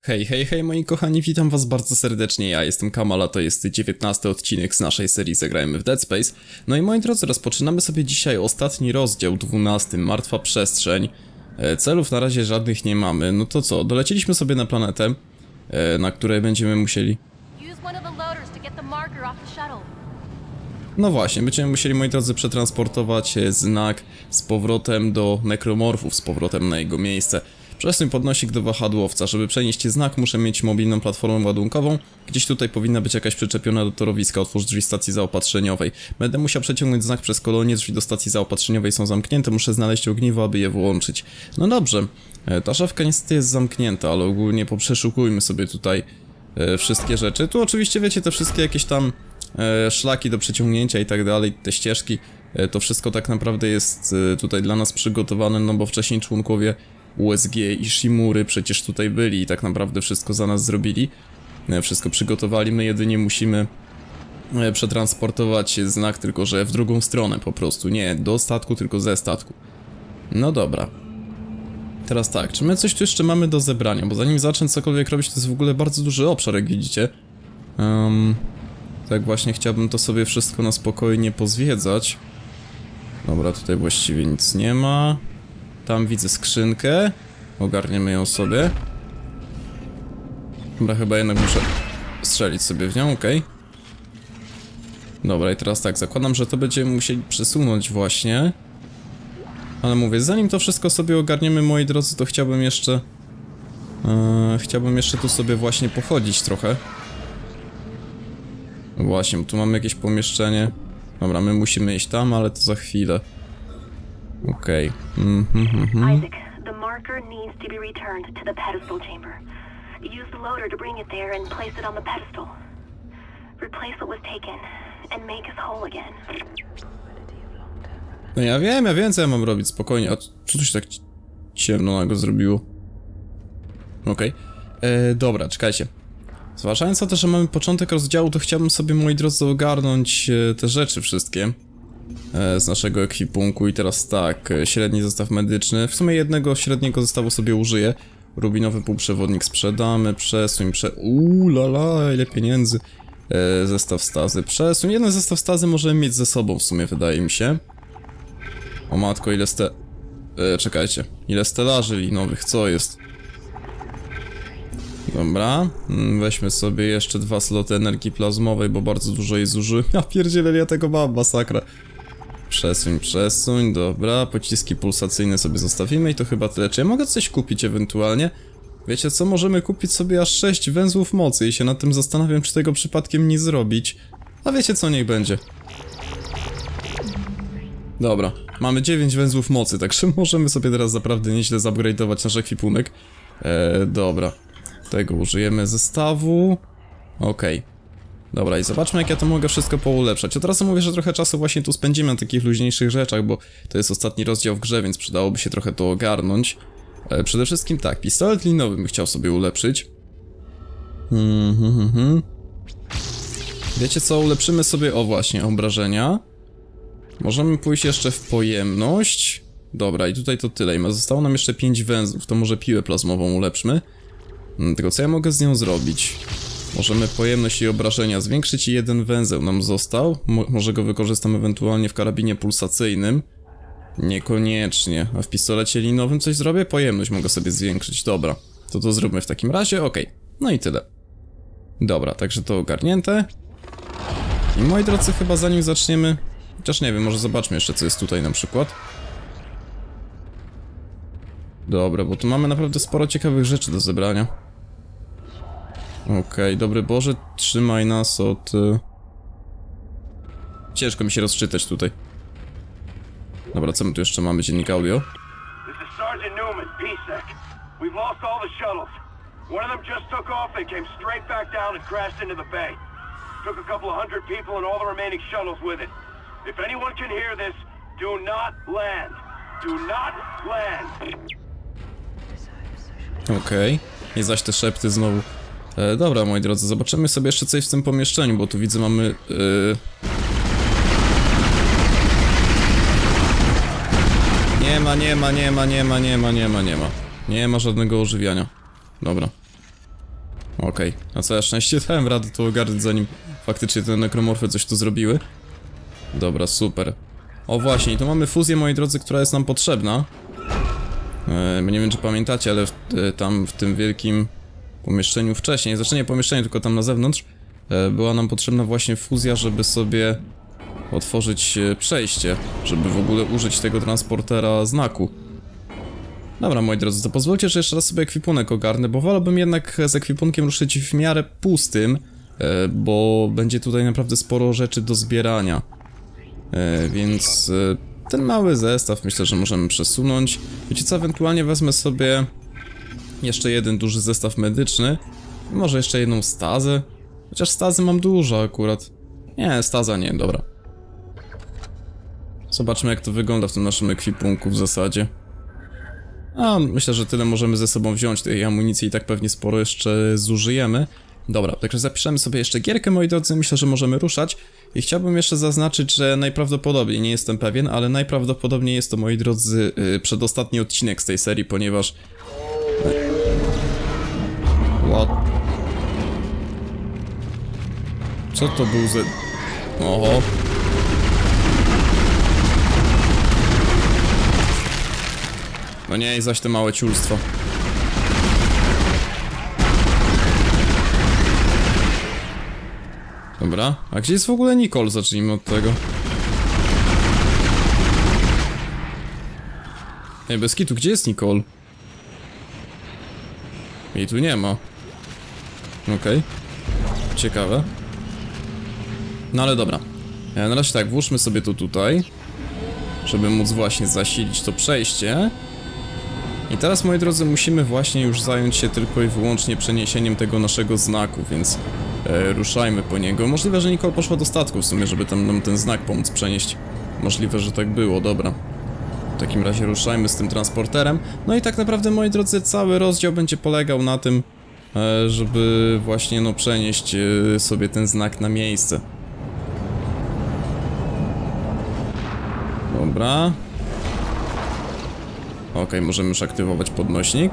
Hej, hej, hej moi kochani, witam was bardzo serdecznie, ja jestem Kamal, a to jest 19 odcinek z naszej serii Zagrajmy w Dead Space. No i moi drodzy, rozpoczynamy sobie dzisiaj ostatni rozdział, 12, Martwa Przestrzeń. Celów na razie żadnych nie mamy, no to co, doleciliśmy sobie na planetę, na której będziemy musieli... No właśnie, będziemy musieli, moi drodzy, przetransportować znak z powrotem do nekromorfów, z powrotem na jego miejsce. Przesuń podnosik do wahadłowca. Żeby przenieść znak, muszę mieć mobilną platformę ładunkową. Gdzieś tutaj powinna być jakaś przyczepiona do torowiska. Otwórz drzwi stacji zaopatrzeniowej. Będę musiał przeciągnąć znak przez kolonię. Drzwi do stacji zaopatrzeniowej są zamknięte. Muszę znaleźć ogniwo, aby je włączyć. No dobrze. Ta szafka niestety jest zamknięta, ale ogólnie poprzeszukujmy sobie tutaj wszystkie rzeczy. Tu oczywiście, wiecie, te wszystkie jakieś tam szlaki do przeciągnięcia i tak dalej, te ścieżki. To wszystko tak naprawdę jest tutaj dla nas przygotowane, no bo wcześniej członkowie USG i Shimury przecież tutaj byli i tak naprawdę wszystko za nas zrobili. Wszystko przygotowali, my jedynie musimy przetransportować znak, tylko że w drugą stronę po prostu. Nie do statku, tylko ze statku. No dobra. Teraz tak, czy my coś tu jeszcze mamy do zebrania? Bo zanim zacznę cokolwiek robić, to jest w ogóle bardzo duży obszar, jak widzicie. Tak właśnie chciałbym to sobie wszystko na spokojnie pozwiedzać. Dobra, tutaj właściwie nic nie ma. Tam widzę skrzynkę. Ogarniemy ją sobie. Dobra, chyba jednak muszę strzelić sobie w nią, okej. Dobra, i teraz tak, zakładam, że to będziemy musieli przesunąć właśnie. Ale mówię, zanim to wszystko sobie ogarniemy, moi drodzy, to chciałbym jeszcze tu sobie właśnie pochodzić trochę. Właśnie, tu mamy jakieś pomieszczenie. Dobra, my musimy iść tam, ale to za chwilę. Okej. Isaac, the marker needs to be returned to the pedestal chamber. Use the loader to bring it there and place it on the pedestal. Replace what was taken and make us whole again. No ja wiem co ja mam robić, spokojnie. A co tu się tak ciemno nago zrobiło? Okej. Dobra, czekajcie. Zważając na to, że mamy początek rozdziału, to chciałbym sobie, moi drodzy, ogarnąć te rzeczy wszystkie z naszego ekwipunku. I teraz tak, średni zestaw medyczny. W sumie jednego średniego zestawu sobie użyję. Rubinowy półprzewodnik sprzedamy, przesuń, lala, ile pieniędzy. Zestaw stazy, przesuń. Jeden zestaw stazy możemy mieć ze sobą w sumie, wydaje mi się. O matko, ile czekajcie, ile stelaży linowych, co jest? Dobra, weźmy sobie jeszcze 2 sloty energii plazmowej, bo bardzo dużo jej zużyłem. Ja pierdzielę, ja tego mam, masakra. Przesuń, dobra, pociski pulsacyjne sobie zostawimy i to chyba tyle. Czy ja mogę coś kupić ewentualnie? Wiecie co, możemy kupić sobie aż 6 węzłów mocy i się nad tym zastanawiam, czy tego przypadkiem nie zrobić. A wiecie co, niech będzie. Dobra, mamy 9 węzłów mocy, także możemy sobie teraz naprawdę nieźle zupgrade'ować nasz ekwipunek. Dobra. Tego użyjemy zestawu. Okej. Dobra, i zobaczmy, jak ja to mogę wszystko poulepszać. Od razu mówię, że trochę czasu właśnie tu spędzimy na takich luźniejszych rzeczach, bo to jest ostatni rozdział w grze, więc przydałoby się trochę to ogarnąć. Przede wszystkim tak, pistolet linowy bym chciał sobie ulepszyć. Wiecie co, ulepszymy sobie, o właśnie, obrażenia. Możemy pójść jeszcze w pojemność. Dobra, i tutaj to tyle. I zostało nam jeszcze 5 węzłów, to może piłę plazmową ulepszmy. Tylko co ja mogę z nią zrobić? Możemy pojemność i obrażenia zwiększyć i jeden węzeł nam został. Może go wykorzystam ewentualnie w karabinie pulsacyjnym. Niekoniecznie. A w pistolecie linowym coś zrobię? Pojemność mogę sobie zwiększyć. Dobra. To zróbmy w takim razie. Okej. No i tyle. Dobra, także to ogarnięte. I moi drodzy, chyba zanim zaczniemy... Chociaż nie wiem, może zobaczmy jeszcze, co jest tutaj na przykład. Dobra, bo tu mamy naprawdę sporo ciekawych rzeczy do zebrania. Okej, dobry Boże, trzymaj nas od... Ciężko mi się rozczytać tutaj. Dobra, co my tu jeszcze mamy? Dziennik audio. This is Sergeant Newman, PSEC. We've lost all the shuttles. One of them just took off and came straight back down and crashed into the bay. Took a couple of 100 people and all the remaining shuttles with it. If anyone can hear this, do not land. Do not land. Okej. I zaś te szepty znowu. Dobra, moi drodzy, zobaczymy sobie jeszcze coś w tym pomieszczeniu, bo tu widzę mamy... Nie ma żadnego ożywiania. Dobra. Okej, na całe szczęście dałem radę to ogarnąć, zanim faktycznie te nekromorfy coś tu zrobiły. Dobra, super. O właśnie, i tu mamy fuzję, moi drodzy, która jest nam potrzebna. Nie wiem, czy pamiętacie, ale tam w tym wielkim pomieszczeniu wcześniej, znaczy nie pomieszczeniu, tylko tam na zewnątrz, była nam potrzebna właśnie fuzja, żeby sobie otworzyć przejście, żeby w ogóle użyć tego transportera znaku. Dobra, moi drodzy, to pozwólcie, że jeszcze raz sobie ekwipunek ogarnę, bo wolałbym jednak z ekwipunkiem ruszyć w miarę pustym, bo będzie tutaj naprawdę sporo rzeczy do zbierania. Więc ten mały zestaw myślę, że możemy przesunąć. Wiecie co, ewentualnie wezmę sobie jeszcze jeden duży zestaw medyczny. Może jeszcze jedną stazę. Chociaż stazy mam dużo akurat. Nie, staza nie, dobra. Zobaczmy, jak to wygląda w tym naszym ekwipunku w zasadzie. A, myślę, że tyle możemy ze sobą wziąć tej amunicji i tak pewnie sporo jeszcze zużyjemy. Dobra, także zapiszemy sobie jeszcze gierkę, moi drodzy, myślę, że możemy ruszać. I chciałbym jeszcze zaznaczyć, że najprawdopodobniej, nie jestem pewien, ale najprawdopodobniej jest to, moi drodzy, przedostatni odcinek z tej serii, ponieważ... What? Co to był za... Oho. No nie, i zaś te małe ciulstwo. Dobra, a gdzie jest w ogóle Nicole? Zacznijmy od tego. Ej, bez kitu, gdzie jest Nicole? Jej tu nie ma. Okej. Ciekawe. No ale dobra. Na razie tak, włóżmy sobie to tutaj, żeby móc właśnie zasilić to przejście. I teraz, moi drodzy, musimy właśnie już zająć się tylko i wyłącznie przeniesieniem tego naszego znaku, więc ruszajmy po niego. Możliwe, że Nicole poszła do statku w sumie, żeby tam nam ten znak pomóc przenieść. Możliwe, że tak było, dobra. W takim razie ruszajmy z tym transporterem. No i tak naprawdę, moi drodzy, cały rozdział będzie polegał na tym, żeby właśnie, no, przenieść sobie ten znak na miejsce. Dobra. Okej, możemy już aktywować podnośnik.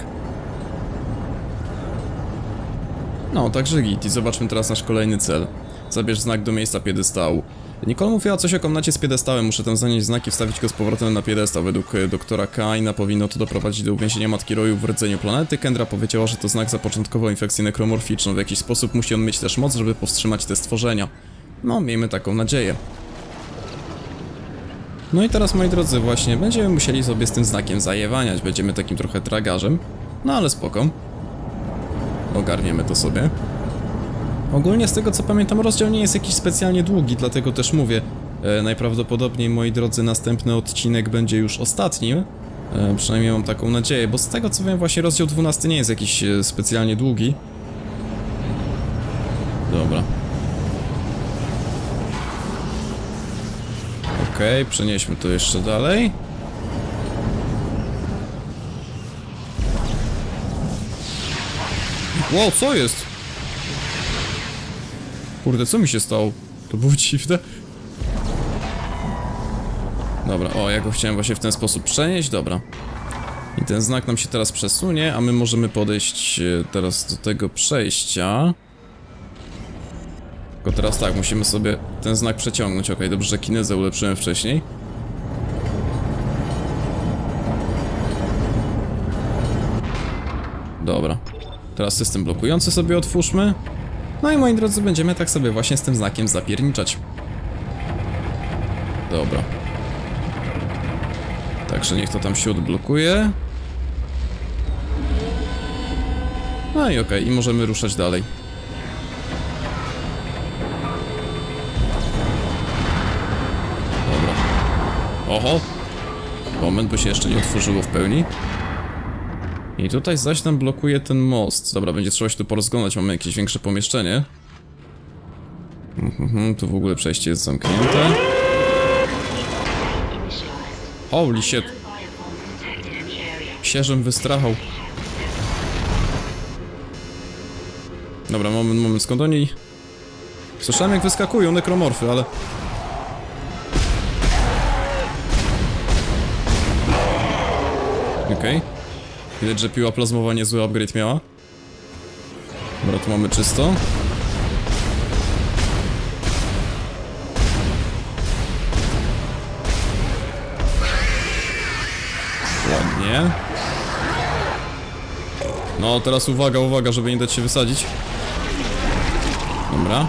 No, także git. I zobaczmy teraz nasz kolejny cel. Zabierz znak do miejsca piedestału. Nicole mówiła coś o komnacie z piedestałem. Muszę tam zanieść znaki i wstawić go z powrotem na piedestał. Według doktora Kaina powinno to doprowadzić do uwięzienia Matki Roju w rdzeniu planety. Kendra powiedziała, że to znak zapoczątkował infekcję nekromorficzną. W jakiś sposób musi on mieć też moc, żeby powstrzymać te stworzenia. No, miejmy taką nadzieję. No i teraz, moi drodzy, właśnie będziemy musieli sobie z tym znakiem zajewaniać. Będziemy takim trochę tragarzem. No ale spoko. Ogarniemy to sobie. Ogólnie z tego, co pamiętam, rozdział nie jest jakiś specjalnie długi, dlatego też mówię, najprawdopodobniej, moi drodzy, następny odcinek będzie już ostatnim. Przynajmniej mam taką nadzieję, bo z tego, co wiem, właśnie rozdział 12 nie jest jakiś specjalnie długi. Dobra. Okej, przenieśmy to jeszcze dalej. Wow, co jest? Kurde, co mi się stało? To było dziwne. Dobra, o, ja go chciałem właśnie w ten sposób przenieść, dobra. I ten znak nam się teraz przesunie, a my możemy podejść teraz do tego przejścia. Tylko teraz tak, musimy sobie ten znak przeciągnąć. Okej, dobrze, że kinezę ulepszyłem wcześniej. Dobra. Teraz system blokujący sobie otwórzmy. No i, moi drodzy, będziemy tak sobie właśnie z tym znakiem zapierniczać. Dobra. Także niech to tam się odblokuje. No i okej, i możemy ruszać dalej. Dobra. Oho! Moment, bo się jeszcze nie otworzyło w pełni. I tutaj zaś nam blokuje ten most. Dobra, będzie trzeba się tu porozglądać, mamy jakieś większe pomieszczenie. Tu w ogóle przejście jest zamknięte. Holy shit. Sierzem wystrachał. Dobra, moment, skąd oni... Słyszałem, jak wyskakują nekromorfy, ale... Okej. Widać, że piła plazmowa niezły upgrade miała. Dobra, tu mamy czysto. Ładnie. No, teraz uwaga, uwaga, żeby nie dać się wysadzić. Dobra.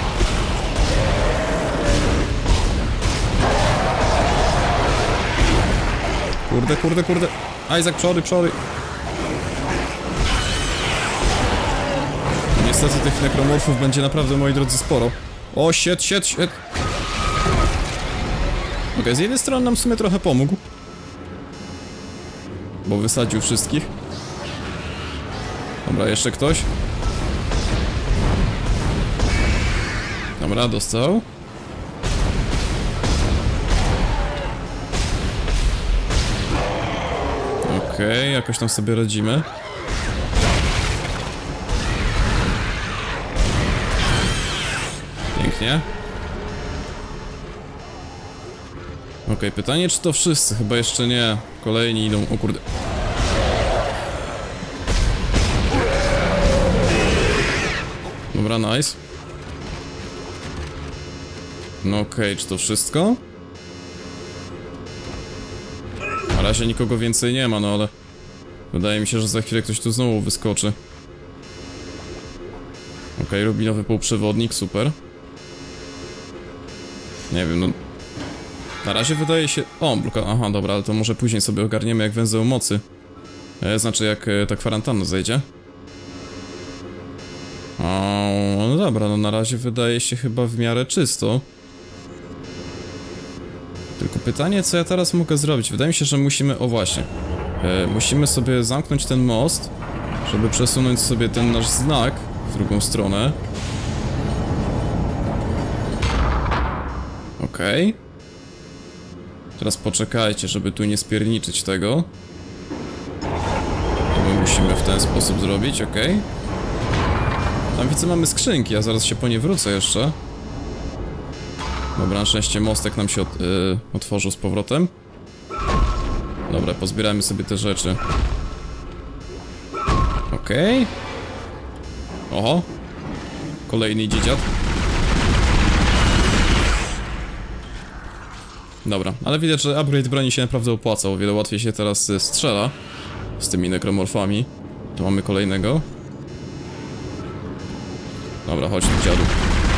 Kurde, kurde, kurde. Isaac, przory, przory. Niestety tych nekromorfów będzie naprawdę, moi drodzy, sporo. O, shit. Okej, z jednej strony nam w sumie trochę pomógł. Bo wysadził wszystkich. Dobra, jeszcze ktoś. Dobra, dostał. Okej, jakoś tam sobie radzimy. Pięknie. Okej, pytanie, czy to wszyscy? Chyba jeszcze nie. Kolejni idą. O kurde. Dobra, nice. No okej, czy to wszystko? Na razie nikogo więcej nie ma, no ale... Wydaje mi się, że za chwilę ktoś tu znowu wyskoczy. Okej, rubinowy półprzewodnik, super. Nie wiem, no... Na razie wydaje się... O, bloka... Aha, dobra, ale to może później sobie ogarniemy, jak węzeł mocy. Znaczy, jak ta kwarantanna zejdzie. O, no dobra, no na razie wydaje się chyba w miarę czysto. Tylko pytanie, co ja teraz mogę zrobić? Wydaje mi się, że musimy... O, właśnie. Musimy sobie zamknąć ten most, żeby przesunąć sobie ten nasz znak w drugą stronę. Okej. Teraz poczekajcie, żeby tu nie spierniczyć tego. To my musimy w ten sposób zrobić, okej. Tam widzę, mamy skrzynki, ja zaraz się po nie wrócę jeszcze. Dobra, na szczęście mostek nam się otworzył z powrotem. Dobra, pozbieramy sobie te rzeczy. Okej. Oho. Kolejny dzieciak. Dobra, ale widać, że upgrade broni się naprawdę opłacał. O wiele łatwiej się teraz strzela z tymi nekromorfami. Tu mamy kolejnego. Dobra, chodź tu, dziadu.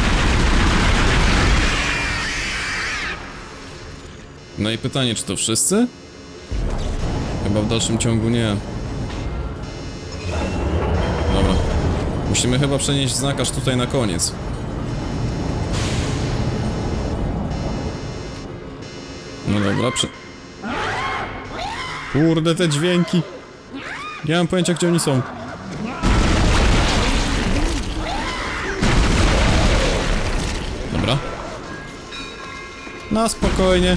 No i pytanie, czy to wszyscy? Chyba w dalszym ciągu nie. Dobra. Musimy chyba przenieść znak aż tutaj na koniec. No dobra, Kurde, te dźwięki. Nie mam pojęcia, gdzie oni są. Dobra. No, spokojnie.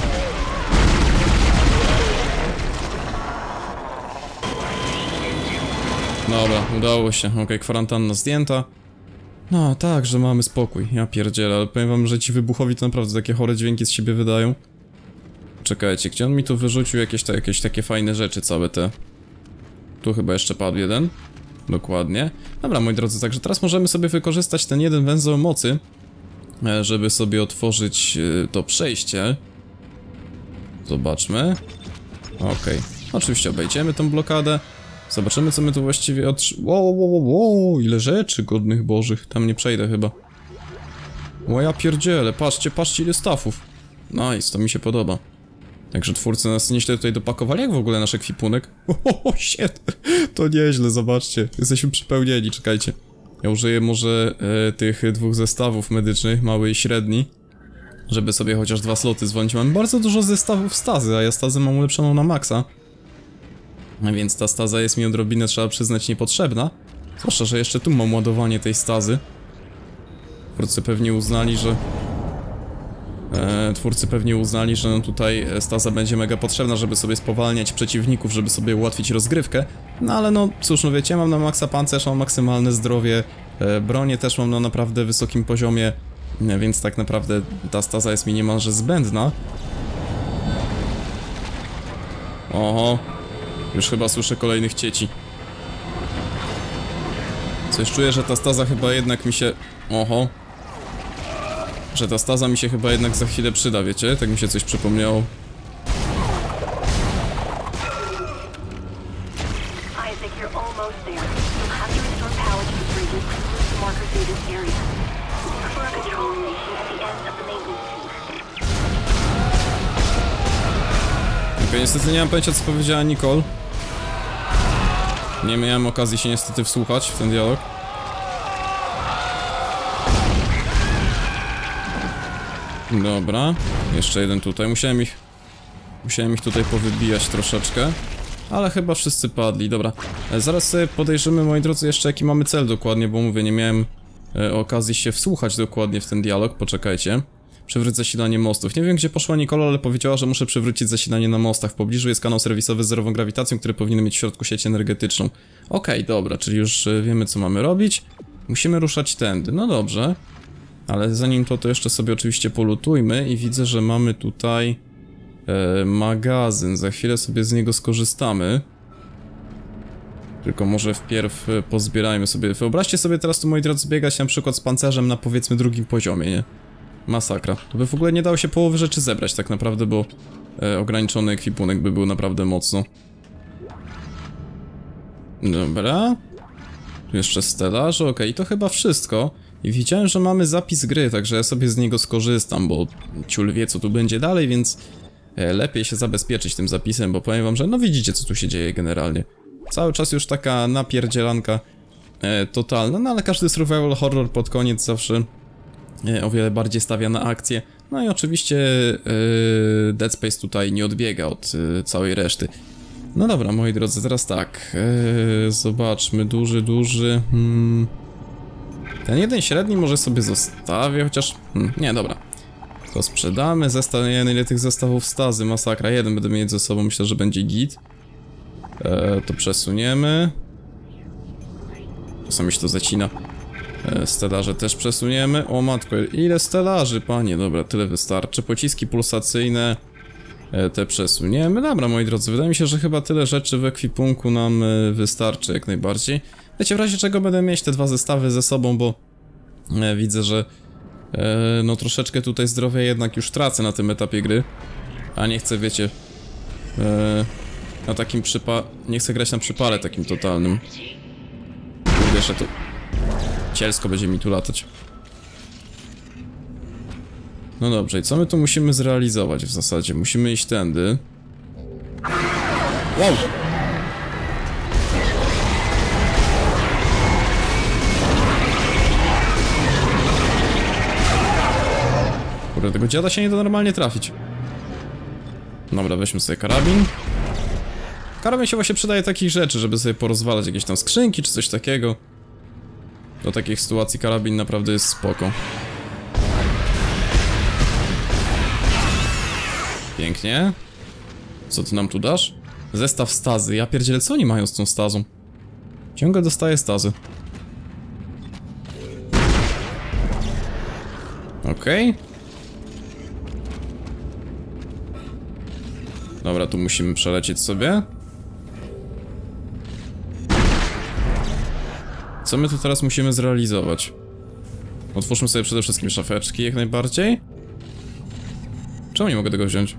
Dobra, udało się. Okej, kwarantanna zdjęta. No, tak, że mamy spokój. Ja pierdzielę, ale powiem wam, że ci wybuchowi to naprawdę takie chore dźwięki z siebie wydają. Czekajcie, gdzie on mi tu wyrzucił jakieś takie fajne rzeczy całe te... Tu chyba jeszcze padł jeden. Dokładnie. Dobra, moi drodzy, także teraz możemy sobie wykorzystać ten jeden węzeł mocy, żeby sobie otworzyć to przejście. Zobaczmy. Okej. Oczywiście obejdziemy tą blokadę. Zobaczymy, co my tu właściwie Wow, ile rzeczy godnych bożych. Tam nie przejdę chyba. O ja pierdzielę, patrzcie ile stafów. Nice, to mi się podoba. Także twórcy nas nieźle tutaj dopakowali. Jak w ogóle nasz ekwipunek? Shit. To nieźle, zobaczcie. Jesteśmy przypełnieni, czekajcie. Ja użyję może tych dwóch zestawów medycznych, mały i średni, żeby sobie chociaż 2 sloty zwolnić. Mam bardzo dużo zestawów stazy, a ja stazę mam ulepszoną na maksa. A więc ta staza jest mi odrobinę, trzeba przyznać, niepotrzebna. Zwłaszcza, że jeszcze tu mam ładowanie tej stazy. Twórcy pewnie uznali, że no tutaj staza będzie mega potrzebna, żeby sobie spowalniać przeciwników, żeby sobie ułatwić rozgrywkę. No ale no, cóż, no wiecie, mam na maksa pancerz, mam maksymalne zdrowie, bronię też mam na naprawdę wysokim poziomie, więc tak naprawdę ta staza jest mi niemalże zbędna. Oho, już chyba słyszę kolejnych cieci. Coś czuję, że ta staza chyba jednak mi się... Oho. Że ta staza mi się chyba jednak za chwilę przyda, wiecie? Tak mi się coś przypomniało. Isaac, you're almost there. You'll have to restore power to the bridges and move the marker through this area. Look for a control station at the end of the maintenance tube. Okej, niestety nie mam pojęcia, co powiedziała Nicole. Nie miałem okazji się niestety wsłuchać w ten dialog. Dobra, jeszcze jeden tutaj. Musiałem ich tutaj powybijać troszeczkę. Ale chyba wszyscy padli, dobra. Zaraz sobie podejrzymy, moi drodzy, jeszcze jaki mamy cel dokładnie, bo mówię, nie miałem okazji się wsłuchać dokładnie w ten dialog. Poczekajcie. Przywróć zasilanie mostów. Nie wiem, gdzie poszła Nicole, ale powiedziała, że muszę przywrócić zasilanie na mostach. W pobliżu jest kanał serwisowy z zerową grawitacją, który powinien mieć w środku sieć energetyczną. Okej, dobra, czyli już wiemy, co mamy robić. Musimy ruszać tędy. No dobrze. Ale zanim to jeszcze sobie oczywiście polutujmy i widzę, że mamy tutaj magazyn. Za chwilę sobie z niego skorzystamy. Tylko może wpierw pozbierajmy sobie. Wyobraźcie sobie teraz tu, moi drodzy, biegać na przykład z pancerzem na powiedzmy 2. poziomie, nie? Masakra. To by w ogóle nie dało się połowy rzeczy zebrać tak naprawdę, bo ograniczony ekwipunek by był naprawdę mocno. Dobra. Tu jeszcze stelaże, okej, to chyba wszystko. I widziałem, że mamy zapis gry, także ja sobie z niego skorzystam, bo ciul wie, co tu będzie dalej, więc lepiej się zabezpieczyć tym zapisem, bo powiem wam, że no widzicie, co tu się dzieje generalnie. Cały czas już taka napierdzielanka totalna, no ale każdy survival horror pod koniec zawsze o wiele bardziej stawia na akcję. No i oczywiście Dead Space tutaj nie odbiega od całej reszty. No dobra, moi drodzy, teraz tak. Zobaczmy, duży. Ten jeden średni może sobie zostawię, chociaż... nie, dobra. To sprzedamy, zestaw, nie wiem ile tych zestawów stazy, masakra. Jeden będę mieć ze sobą, myślę, że będzie git. To przesuniemy. Czasami się to zacina. Stelaże też przesuniemy. O matko, ile stelaży, panie. Dobra, tyle wystarczy. Pociski pulsacyjne te przesuniemy. Dobra, moi drodzy, wydaje mi się, że chyba tyle rzeczy w ekwipunku nam wystarczy jak najbardziej. Wiecie, w razie czego będę mieć te 2 zestawy ze sobą, bo widzę, że no troszeczkę tutaj zdrowia jednak już tracę na tym etapie gry. A nie chcę, wiecie, na takim nie chcę grać na przypale takim totalnym. Wiesz, że to cielsko będzie mi tu latać. No dobrze, i co my tu musimy zrealizować w zasadzie? Musimy iść tędy. Wow! Kurde, tego dziada się nie da normalnie trafić. Dobra, weźmy sobie karabin. Karabin się właśnie przydaje takich rzeczy, żeby sobie porozwalać jakieś tam skrzynki czy coś takiego. Do takich sytuacji karabin naprawdę jest spoko. Pięknie. Co ty nam tu dasz? Zestaw stazy. Ja pierdzielę, co oni mają z tą stazą? Ciągle dostaję stazy. Okej. Dobra, tu musimy przelecieć sobie. Co my tu teraz musimy zrealizować? Otwórzmy sobie przede wszystkim szafeczki jak najbardziej. Czemu nie mogę tego wziąć?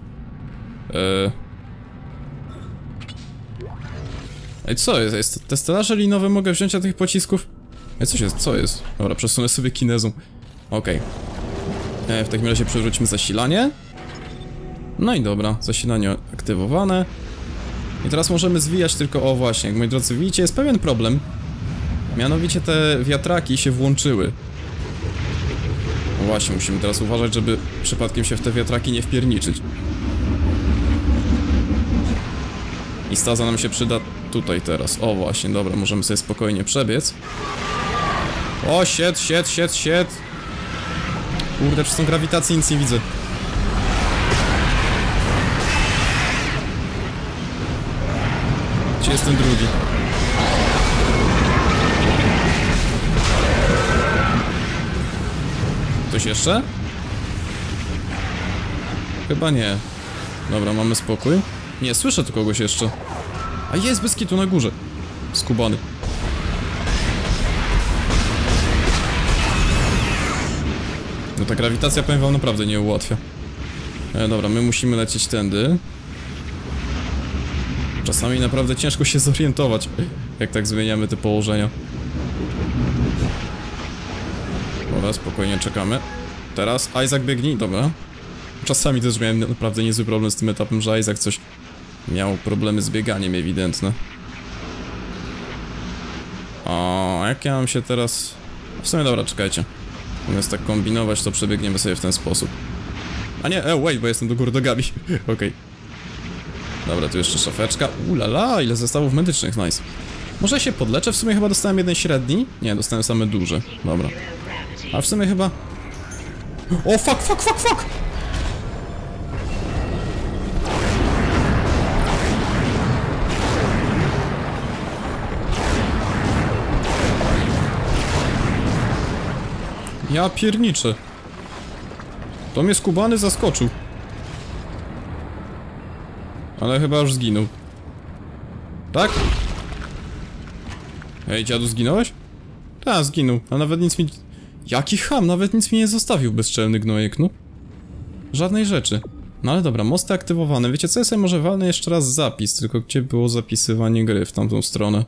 Ej, co jest? Te stelaże linowe mogę wziąć, a tych pocisków? Ej, co jest? Dobra, przesunę sobie kinezą. Okej. W takim razie przywróćmy zasilanie. No i dobra, zasilanie aktywowane. I teraz możemy zwijać tylko, o właśnie, jak moi drodzy widzicie, jest pewien problem. Mianowicie te wiatraki się włączyły. No właśnie, musimy teraz uważać, żeby przypadkiem się w te wiatraki nie wpierniczyć. I staza nam się przyda tutaj teraz. O właśnie, dobra, możemy sobie spokojnie przebiec. O, shit. Kurde, przez tą grawitację nic nie widzę. Gdzie jest ten drugi? Ktoś jeszcze? Chyba nie. Dobra, mamy spokój. Nie, słyszę tu kogoś jeszcze. A jest bez kitu na górze. Skubany. ta grawitacja, powiem wam, naprawdę nie ułatwia. Dobra, my musimy lecieć tędy. Czasami naprawdę ciężko się zorientować, jak tak zmieniamy te położenia. Dobra, spokojnie czekamy. Teraz Isaac biegnij, dobra. Czasami też miałem naprawdę niezły problem z tym etapem, że Isaac coś miał problemy z bieganiem ewidentne. A jak ja mam się teraz... W sumie dobra, czekajcie. Zamiast tak kombinować, to przebiegniemy sobie w ten sposób. A nie, wait, bo jestem do góry nogami. Okej. Dobra, tu jeszcze szafeczka. Ulala, ile zestawów medycznych, nice. Może się podleczę? W sumie chyba dostałem jeden średni. Nie, dostałem same duże. Dobra. A w sumie chyba... O, fuck! Ja pierniczę. To mnie skubany zaskoczył. Ale chyba już zginął. Tak? Ej, dziadu, zginąłeś? Tak, zginął, a nawet nic mi... Jaki cham, nawet nic mi nie zostawił, bezczelny gnojek, no. Żadnej rzeczy. No ale dobra, mosty aktywowane. Wiecie co, ja sobie może walnę jeszcze raz zapis, tylko gdzie było zapisywanie gry w tamtą stronę.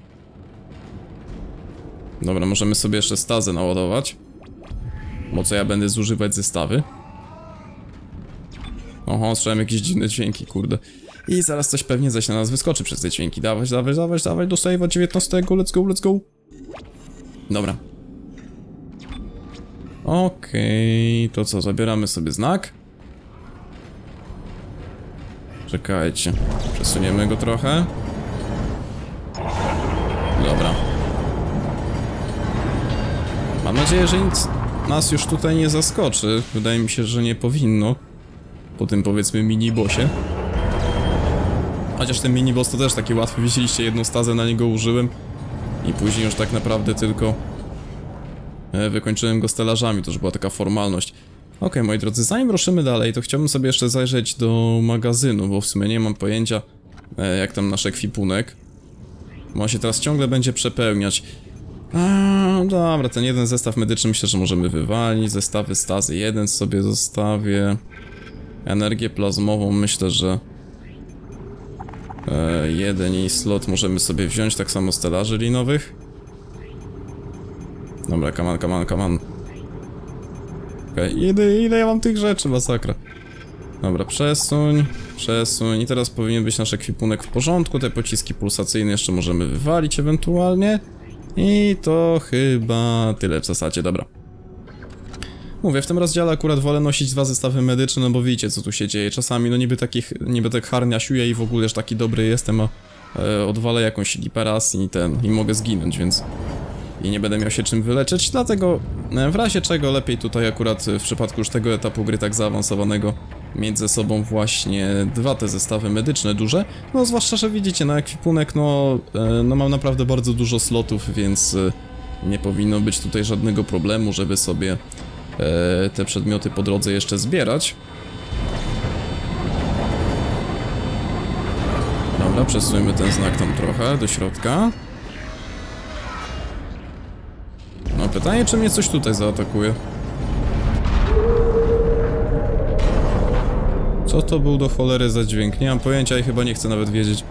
Dobra, możemy sobie jeszcze stazę naładować. Bo co ja będę zużywać zestawy? Oho, słyszałem jakieś dziwne dźwięki, kurde. I zaraz coś pewnie zaś na nas wyskoczy przez te dźwięki. Dawaj, do save'a 19, let's go. Dobra. Okej, to co, zabieramy sobie znak. Czekajcie, przesuniemy go trochę. Dobra. Mam nadzieję, że nic nas już tutaj nie zaskoczy. Wydaje mi się, że nie powinno. Po tym, powiedzmy, mini-bossie. Chociaż ten mini-boss to też taki łatwy. Widzieliście, jedną stazę na niego użyłem. I później już tak naprawdę tylko wykończyłem go stelażami. To już była taka formalność. Okej, moi drodzy, zanim ruszymy dalej, to chciałbym sobie jeszcze zajrzeć do magazynu, bo w sumie nie mam pojęcia, jak tam nasz ekwipunek. Bo on się teraz ciągle będzie przepełniać. Dobra, ten jeden zestaw medyczny myślę, że możemy wywalić. Zestawy stazy, jeden sobie zostawię. Energię plazmową myślę, że jeden jej slot możemy sobie wziąć, tak samo stelaży linowych. Dobra, come on. Okej, ile ja mam tych rzeczy, masakra. Dobra, przesuń. I teraz powinien być nasz ekwipunek w porządku. Te pociski pulsacyjne jeszcze możemy wywalić ewentualnie. I to chyba tyle w zasadzie, dobra. Mówię, w tym rozdziale akurat wolę nosić 2 zestawy medyczne, no bo widzicie, co tu się dzieje. Czasami, no niby tak harniasiuję i w ogóle już taki dobry jestem, a odwalę jakąś liperas i mogę zginąć, więc... I nie będę miał się czym wyleczyć, dlatego w razie czego lepiej tutaj akurat w przypadku już tego etapu gry tak zaawansowanego mieć ze sobą właśnie 2 te zestawy medyczne duże. No zwłaszcza, że widzicie, na ekwipunek no mam naprawdę bardzo dużo slotów, więc nie powinno być tutaj żadnego problemu, żeby sobie te przedmioty po drodze jeszcze zbierać. Dobra, przesuńmy ten znak tam trochę do środka. No pytanie, czy mnie coś tutaj zaatakuje. Co to był do cholery za dźwięk? Nie mam pojęcia i chyba nie chcę nawet wiedzieć.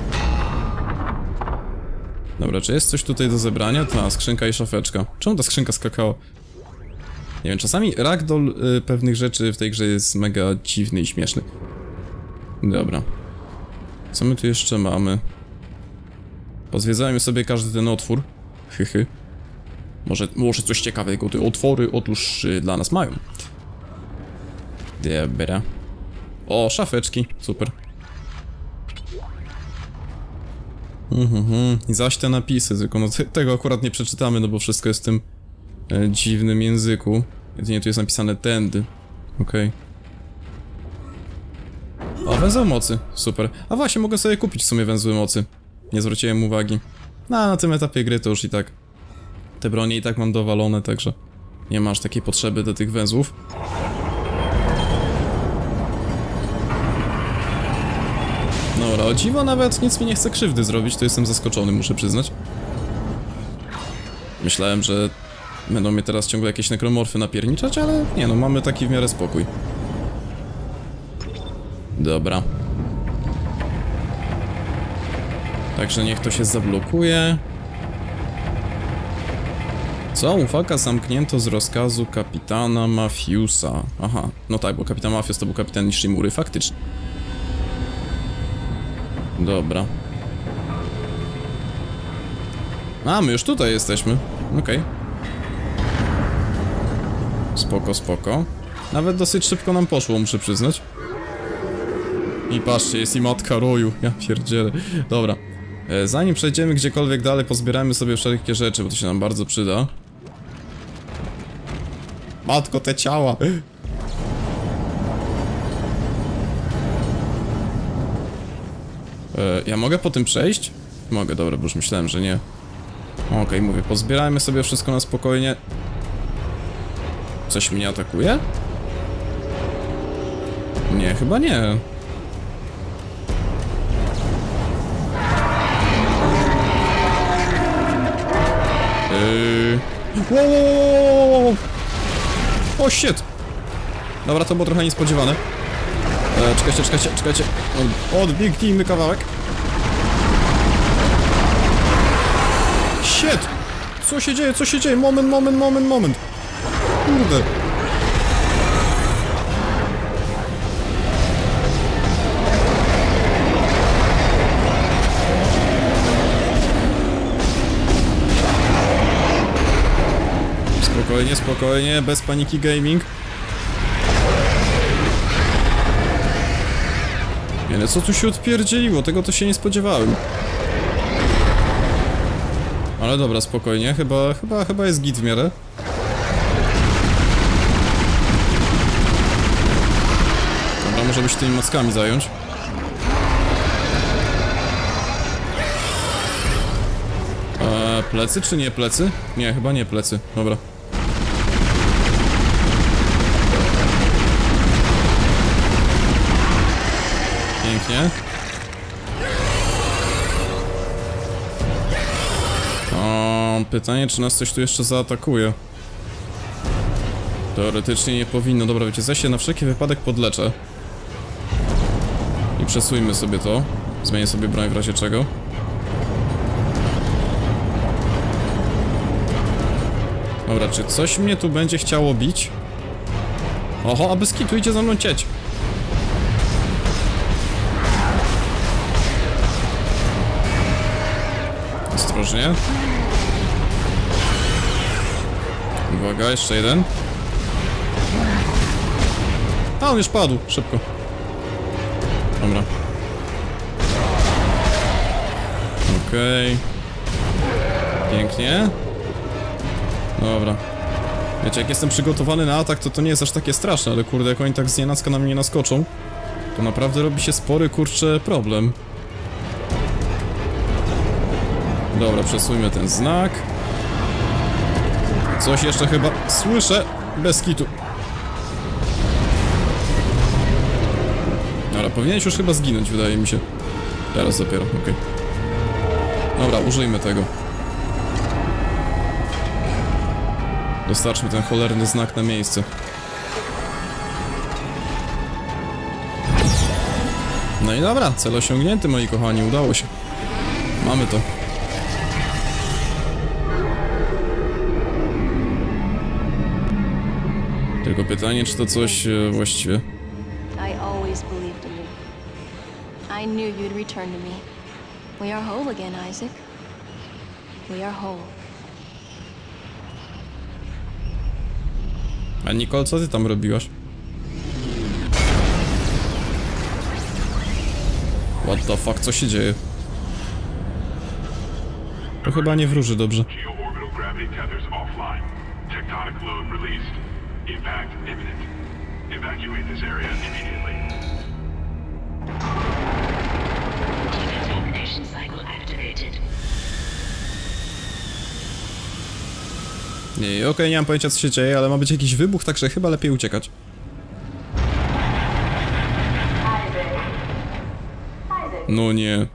Dobra, czy jest coś tutaj do zebrania? Ta, skrzynka i szafeczka. Czemu ta skrzynka skakała? Nie wiem, czasami ragdoll pewnych rzeczy w tej grze jest mega dziwny i śmieszny. Dobra. Co my tu jeszcze mamy? Pozwiedzajmy sobie każdy ten otwór. Hyhy. Może coś ciekawego te otwory otóż dla nas mają. Dobra. O, szafeczki, super. I zaś te napisy, tylko no tego akurat nie przeczytamy, no bo wszystko jest w tym dziwnym języku. Jedynie tu jest napisane tędy. Okej. O, węzeł mocy, super. A właśnie, mogę sobie kupić w sumie węzły mocy. Nie zwróciłem uwagi. Na tym etapie gry to już i tak te bronie i tak mam dowalone, także nie masz takiej potrzeby do tych węzłów. Dobra, o dziwo nawet nic mi nie chce krzywdy zrobić, to jestem zaskoczony, muszę przyznać. Myślałem, że Będą mnie teraz ciągle jakieś nekromorfy napierniczać, ale nie no, mamy taki w miarę spokój. Dobra. Także niech to się zablokuje. Co? Uwaga, zamknięto z rozkazu kapitana Mafiusa. Aha, no tak, bo kapitan Mafius to był kapitan Nishimury, faktycznie. Dobra. A, my już tutaj jesteśmy. Okej. Spoko, spoko. Nawet dosyć szybko nam poszło, muszę przyznać. I patrzcie, jest i matka roju. Ja pierdzielę. Dobra. Zanim przejdziemy gdziekolwiek dalej, pozbieramy sobie wszelkie rzeczy, bo to się nam bardzo przyda. Matko, te ciała! Ja mogę po tym przejść? Mogę, dobra, bo już myślałem, że nie. Okej, mówię, pozbierajmy sobie wszystko na spokojnie. Coś mnie atakuje? Nie, chyba nie. Wow. O shit! Dobra, to było trochę niespodziewane. Czekajcie. Odbiegnijmy kawałek. Shit! Co się dzieje? Moment. Kurde. Spokojnie, bez paniki gaming. Ale co tu się odpierdzieliło? Tego to się nie spodziewałem. Ale dobra, spokojnie, chyba jest git w miarę. Dobra, możemy się tymi maskami zająć. Plecy czy nie plecy? Nie, chyba nie plecy. Dobra. Pięknie. Pytanie, czy nas coś tu jeszcze zaatakuje? Teoretycznie nie powinno. Dobra, wiecie, ja się na wszelki wypadek podleczę. I przesuńmy sobie to. Zmienię sobie broń w razie czego. Dobra, czy coś mnie tu będzie chciało bić? Oho, a bez kitu idzie za mną cieć. Ostrożnie. Uwaga, jeszcze jeden. A, on już padł, szybko. Dobra. Okej. Pięknie. Dobra. Wiecie, jak jestem przygotowany na atak, to nie jest aż takie straszne, ale kurde, jak oni tak znienacka na mnie naskoczą, to naprawdę robi się spory, kurczę, problem. Dobra, przesuńmy ten znak. Coś jeszcze chyba słyszę, bez kitu. Dobra, powinieneś już chyba zginąć, wydaje mi się. Teraz dopiero, okej. Dobra, użyjmy tego. Dostarczmy ten cholerny znak na miejsce. No i dobra, cel osiągnięty, moi kochani, udało się. Mamy to. Tylko pytanie, czy to coś właściwie... I always believed in you. I knew you'd return to me. We are whole again, Isaac. We are whole. A Nicole, co ty tam robiłaś? What the fuck, co się dzieje? To chyba nie wróży dobrze. Nie, okej, nie mam pojęcia, co się dzieje, ale ma być jakiś wybuch, także chyba lepiej uciekać. No nie.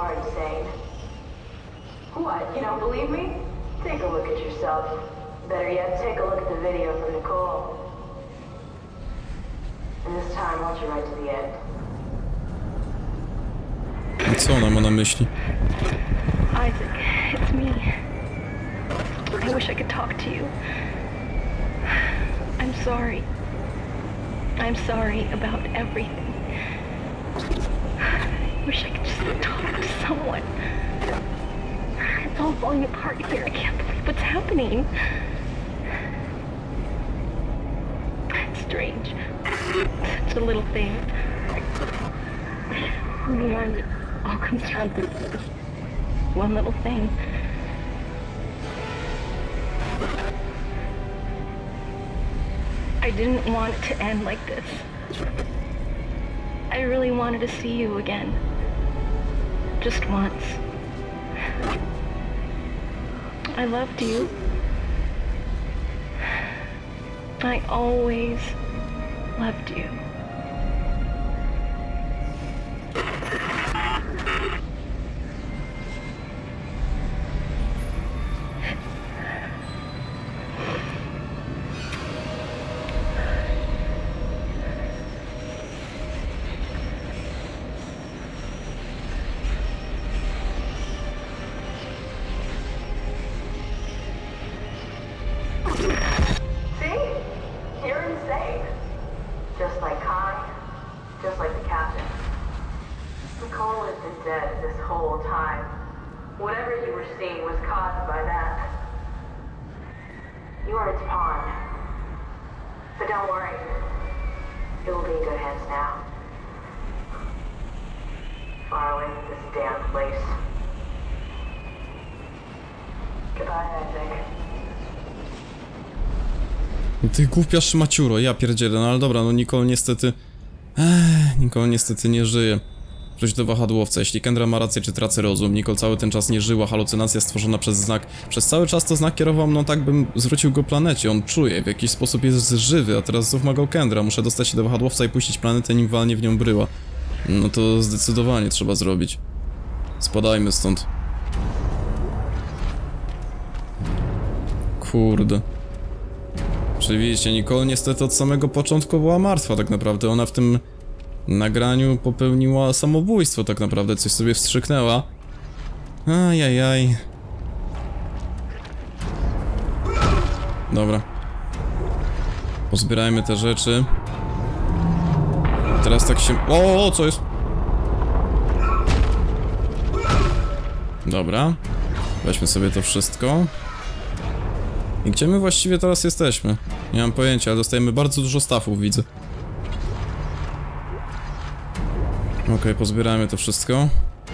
are insane. What, you don't believe me? Take a look at yourself. Better yet, take a look at the video from Nicole. And this time, watch it right to the end. A co ona ma na myśli? Isaac, it's me. I wish I could talk to you. I'm sorry. I'm sorry about everything. I wish I could just talk to someone. It's all falling apart here. I can't believe what's happening. It's strange. Such a little thing. And it all comes down to this one little thing. I didn't want it to end like this. I really wanted to see you again. Just once. I loved you. I always loved you. Nicole has been dead this whole time. Whatever you were seeing was caused by that. You are its pawn. But don't worry. It will be in good hands now. Far away from this damn place. Goodbye, Isaac. Ty głupia szmaciuro, ja pierdzielę, no ale dobra, no Nicole niestety... Nicole niestety nie żyje. Wróć do wahadłowca, jeśli Kendra ma rację, czy tracę rozum. Nicole cały ten czas nie żyła, halucynacja stworzona przez znak. Przez cały czas to znak kierował mną tak, bym zwrócił go planecie. On czuje, w jakiś sposób jest żywy, a teraz znów ma go Kendra. Muszę dostać się do wahadłowca i puścić planetę, nim walnie w nią bryła. No to zdecydowanie trzeba zrobić. Spadajmy stąd. Kurde. Oczywiście, Nicole niestety od samego początku była martwa tak naprawdę. Ona w tym nagraniu popełniła samobójstwo tak naprawdę, coś sobie wstrzyknęła. Ajajaj. Dobra. Pozbierajmy te rzeczy. Teraz tak się... O, co jest? Dobra. Weźmy sobie to wszystko. I gdzie my właściwie teraz jesteśmy? Nie mam pojęcia, ale dostajemy bardzo dużo staffów, widzę. Okej, pozbieramy to wszystko.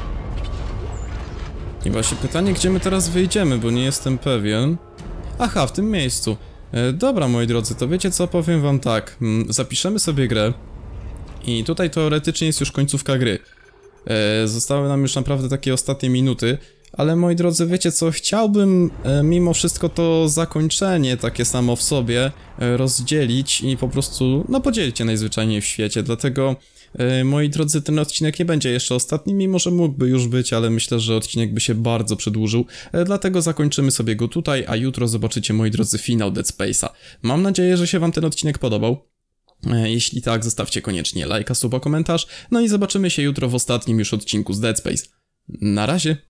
I właśnie pytanie, gdzie my teraz wyjdziemy, bo nie jestem pewien. Aha, w tym miejscu. Dobra, moi drodzy, to wiecie co, powiem wam tak. Zapiszemy sobie grę. I tutaj teoretycznie jest już końcówka gry. Zostały nam już naprawdę takie ostatnie minuty. Ale moi drodzy, wiecie co, chciałbym mimo wszystko to zakończenie takie samo w sobie rozdzielić i po prostu, no podzielić je najzwyczajniej w świecie, dlatego moi drodzy, ten odcinek nie będzie jeszcze ostatni, mimo że mógłby już być, ale myślę, że odcinek by się bardzo przedłużył, dlatego zakończymy sobie go tutaj, a jutro zobaczycie, moi drodzy, finał Dead Space'a. Mam nadzieję, że się wam ten odcinek podobał. Jeśli tak, zostawcie koniecznie lajka, suba, komentarz, no i zobaczymy się jutro w ostatnim już odcinku z Dead Space. Na razie!